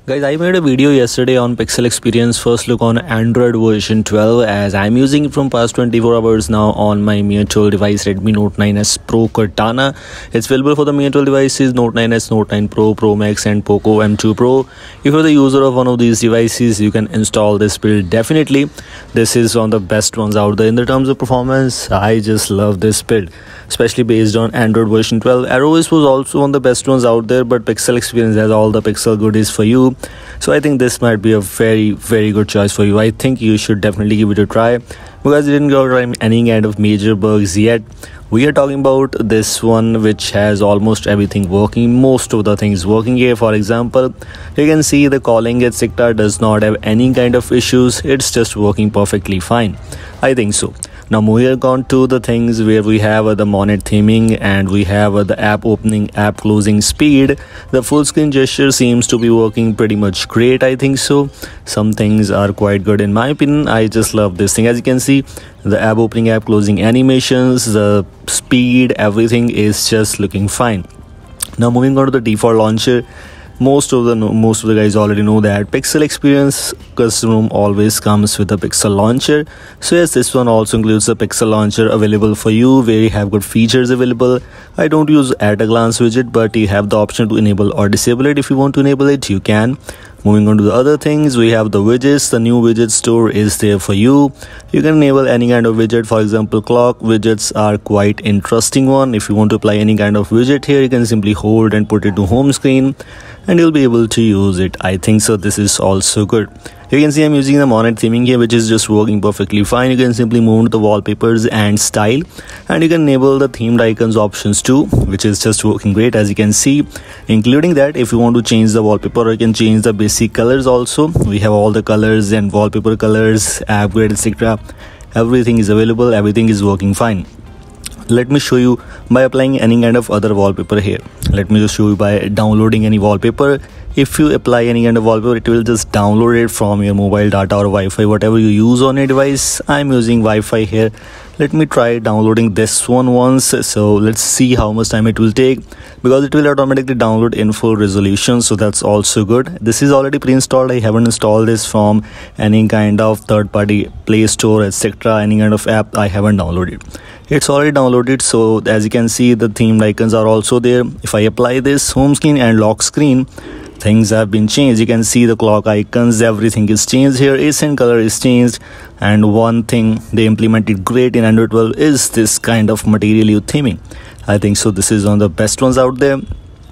Guys, I made a video yesterday on Pixel Experience first look on Android version 12 as I'm using it from past 24 hours now on my Mi 12 device Redmi Note 9s Pro Cortana. It's available for the Mi 12 devices Note 9s, Note 9 Pro, Pro Max and Poco M2 Pro. If you're the user of one of these devices, you can install this build definitely. This is one of the best ones out there in the terms of performance. I just love this build, especially based on Android version 12. iOS was also one of the best ones out there, but Pixel Experience has all the Pixel goodies for you. So I think this might be a very good choice for you. I think you should definitely give it a try because it didn't go any kind of major bugs yet. We are talking about this one which has almost everything working, most of the things working here. For example, you can see the calling etc. does not have any kind of issues. It's just working perfectly fine. I think so. Now moving on to the things where we have the monet theming and we have the app opening, app closing speed. The full screen gesture seems to be working pretty much great. I think so. Some things are quite good in my opinion. I just love this thing. As you can see, the app opening, app closing animations, the speed, everything is just looking fine. Now moving on to the default launcher. Most of the guys already know that Pixel Experience custom ROM always comes with a Pixel launcher. So yes, this one also includes the Pixel launcher available for you, where you have good features available. I don't use at a glance widget, but you have the option to enable or disable it. If you want to enable it, you can. Moving on to the other things, we have the widgets. The new widget store is there for you. You can enable any kind of widget. For example, clock widgets are quite interesting one. If you want to apply any kind of widget here, you can simply hold and put it to home screen and you'll be able to use it. I think so this is also good. You can see I'm using the monet theming here, which is just working perfectly fine. You can simply move to the wallpapers and style, and you can enable the themed icons options too, which is just working great. As you can see, including that, if you want to change the wallpaper, you can change the basic colors also. We have all the colors and wallpaper colors, app grade etc. Everything is available, everything is working fine. Let me show you by applying any kind of other wallpaper here. Let me just show you by downloading any wallpaper. If you apply any kind of wallpaper, it will just download it from your mobile data or Wi-Fi, whatever you use on your device. I'm using Wi-Fi here. Let me try downloading this one once. So let's see how much time it will take, because it will automatically download in full resolution. So that's also good. This is already pre-installed. I haven't installed this from any kind of third-party Play Store etc. Any kind of app I haven't downloaded. It's already downloaded. So as you can see, the themed icons are also there. If I apply this home screen and lock screen, things have been changed. You can see the clock icons, everything is changed here. Accent color is changed, and one thing they implemented great in Android 12 is this kind of material hue theming. I think so this is one of the best ones out there.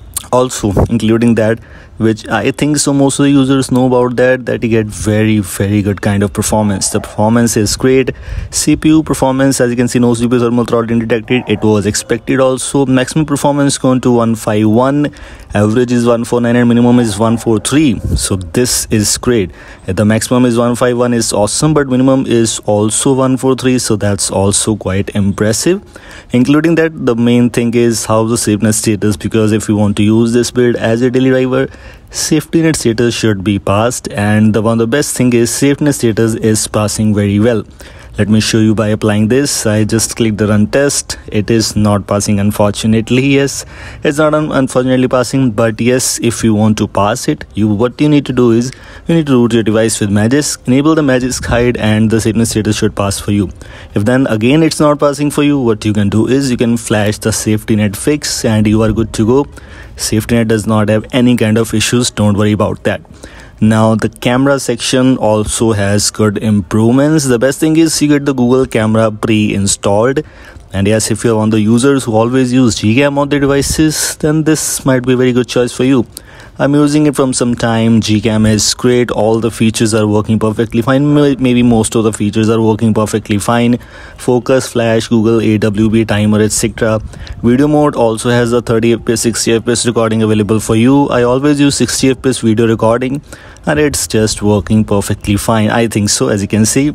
Also including that, which I think so most of the users know about, that you get very good kind of performance. The performance is great. CPU performance, as you can see, no CPU thermal throttling detected. It was expected also. Maximum performance going to 151, average is 149 and minimum is 143. So this is great. The maximum is 151 is awesome, but minimum is also 143, so that's also quite impressive. Including that, the main thing is how the safety status, because if you want to use this build as a daily driver, safety net status should be passed, and one of the best thing is safety net status is passing very well. Let me show you by applying this. I just clicked the run test. It is not passing, unfortunately. Yes, it's not unfortunately passing, but yes, if you want to pass it, what you need to do is you need to root your device with Magisk, enable the Magisk hide, and the safety net status should pass for you. If then again it's not passing for you, what you can do is you can flash the safety net fix and you are good to go. Safety net does not have any kind of issues, don't worry about that. Now the camera section also has good improvements. The best thing is you get the Google camera pre-installed, and yes, if you're one of the users who always use Gcam on their devices, then this might be a very good choice for you. I'm using it from some time. Gcam is great. All the features are working perfectly fine. Maybe most of the features are working perfectly fine. Focus, flash, Google, AWB, timer, etc. Video mode also has a 30 fps, 60 fps recording available for you. I always use 60 fps video recording, and it's just working perfectly fine. I think so. As you can see,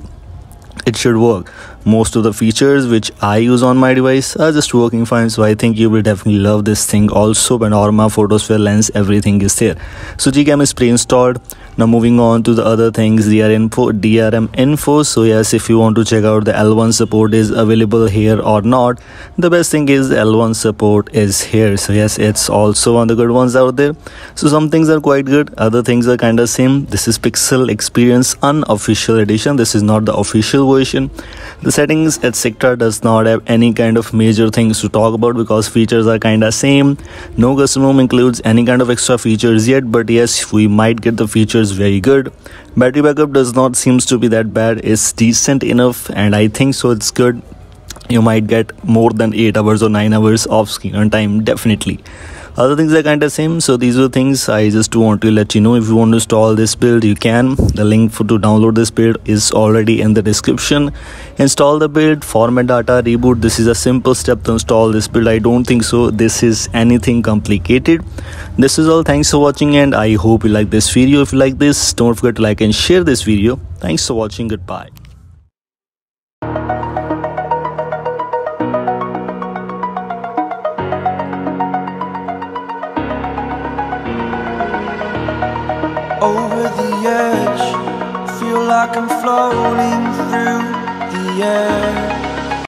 it should work. Most of the features which I use on my device are just working fine, so I think you will definitely love this thing. Also, panorama, photosphere, lens, everything is there. So Gcam is pre-installed. Now moving on to the other things, DRM info. So yes, if you want to check out the L1 support is available here or not, the best thing is L1 support is here. So yes, it's also one of the good ones out there. So some things are quite good, other things are kind of same. This is Pixel Experience unofficial edition. This is not the official version. The settings etc does not have any kind of major things to talk about because features are kind of same. No custom ROM includes any kind of extra features yet, but yes, we might get the features very good. Battery backup does not seems to be that bad. It's decent enough, and I think so it's good. You might get more than 8 hours or 9 hours of screen on time, definitely. Other things are kind of same. So these are things I just want to let you know. If you want to install this build, you can. The link to download this build is already in the description. Install the build, format data, reboot. This is a simple step to install this build. I don't think so this is anything complicated. This is all. Thanks for watching, and I hope you like this video. If you like this, don't forget to like and share this video. Thanks for watching. Goodbye. Over the edge, feel like I'm floating through